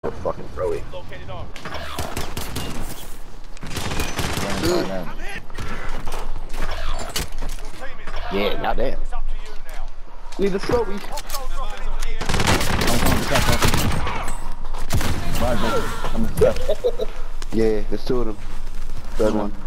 Fucking throwy. Located armor. Yeah, goddamn. It's up to you now. Need the throwy. Hostile dropping into the area. Come on, Yeah, there's two of them. Third one.